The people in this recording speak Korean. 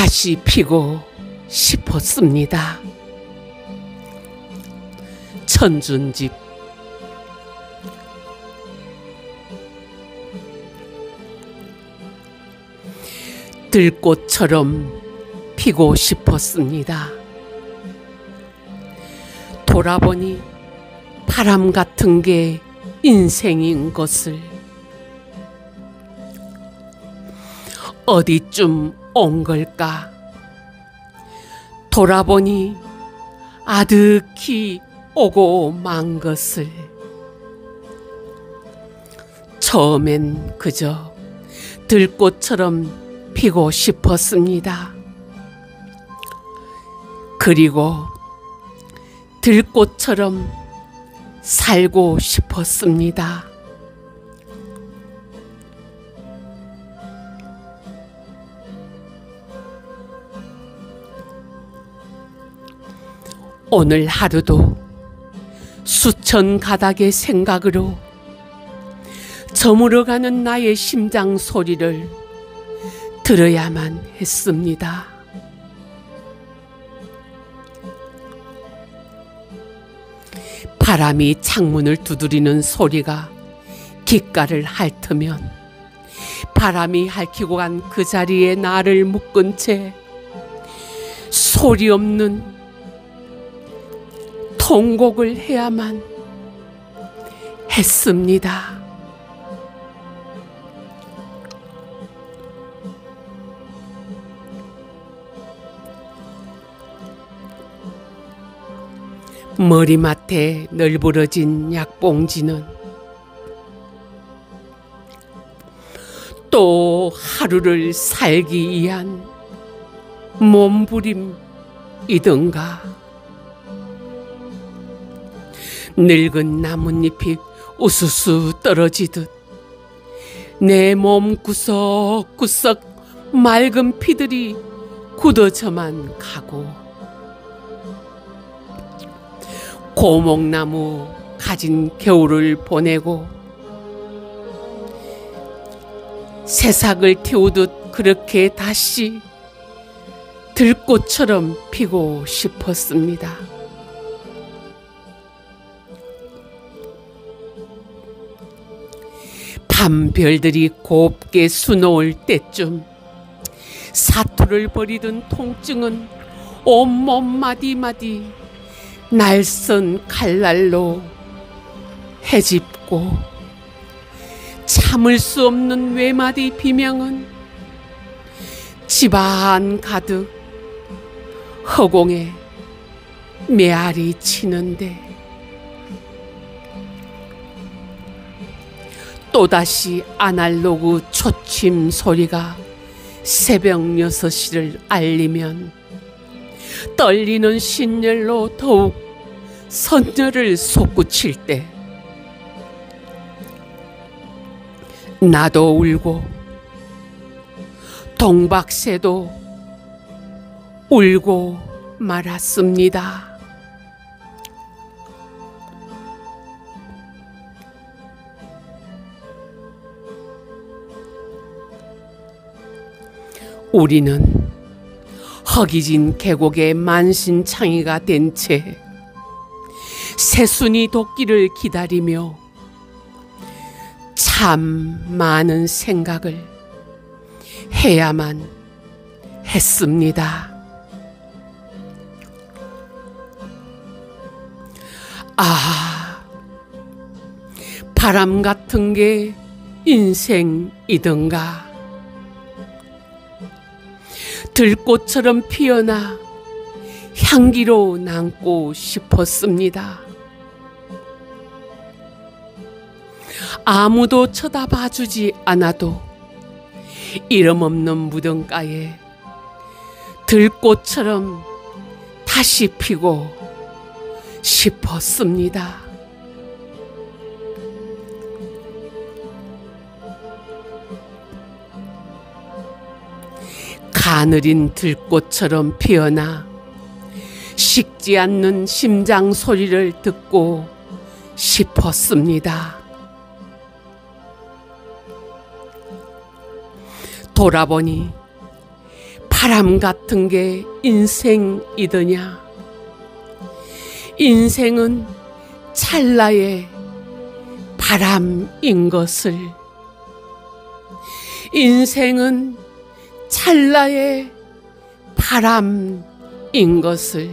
다시 피고 싶었습니다. 천준집. 들꽃처럼 피고 싶었습니다. 돌아보니 바람 같은 게 인생인 것을. 어디쯤 온 걸까? 돌아보니 아득히 오고 만 것을. 처음엔 그저 들꽃처럼 피고 싶었습니다. 그리고 들꽃처럼 살고 싶었습니다. 오늘 하루도 수천 가닥의 생각으로 저물어가는 나의 심장 소리를 들어야만 했습니다. 바람이 창문을 두드리는 소리가 귓가를 핥으면 바람이 핥히고 간 그 자리에 나를 묶은 채 소리 없는 통곡을 해야만 했습니다. 머리맡에 널브러진 약봉지는 또 하루를 살기 위한 몸부림이던가. 늙은 나뭇잎이 우수수 떨어지듯 내 몸 구석구석 맑은 피들이 굳어져만 가고, 고목나무 가진 겨울을 보내고 새싹을 틔우듯 그렇게 다시 들꽃처럼 피고 싶었습니다. 밤별들이 곱게 수놓을 때쯤 사투를 벌이던 통증은 온몸 마디마디 날선 칼날로 헤집고, 참을 수 없는 외마디 비명은 집안 가득 허공에 메아리 치는데, 또다시 아날로그 초침 소리가 새벽 6시를 알리면 떨리는 신열로 더욱 선열을 솟구칠 때 나도 울고 동박새도 울고 말았습니다. 우리는 허기진 계곡의 만신창이가 된 채 새순이 돋기를 기다리며 참 많은 생각을 해야만 했습니다. 아, 바람 같은 게 인생이던가. 들꽃처럼 피어나 향기로 남고 싶었습니다. 아무도 쳐다봐주지 않아도 이름 없는 무덤가에 들꽃처럼 다시 피고 싶었습니다. 가느린 들꽃처럼 피어나 식지 않는 심장 소리를 듣고 싶었습니다. 돌아보니 바람 같은 게 인생이더냐. 인생은 찰나의 바람인 것을, 인생은 찰나의 바람인 것을.